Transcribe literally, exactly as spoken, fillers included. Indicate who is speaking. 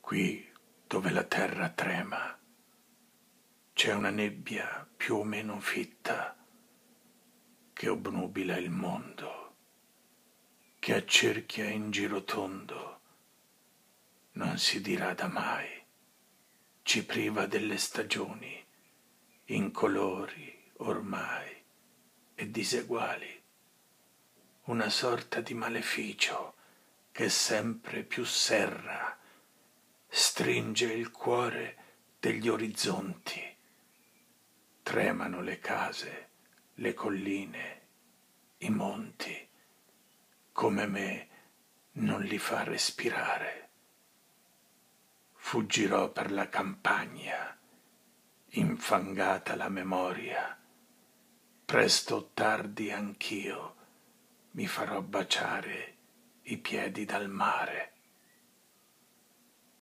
Speaker 1: Qui dove la terra trema c'è una nebbia più o meno fitta che obnubila il mondo, che accerchia in giro tondo, non si dirada mai, ci priva delle stagioni, incolori ormai e diseguali, una sorta di maleficio che sempre più serra, stringe il cuore degli orizzonti, tremano le case, le colline, i monti, come me non li fa respirare. Fuggirò per la campagna, infangata la memoria, presto o tardi anch'io mi farò baciare i piedi dal mare.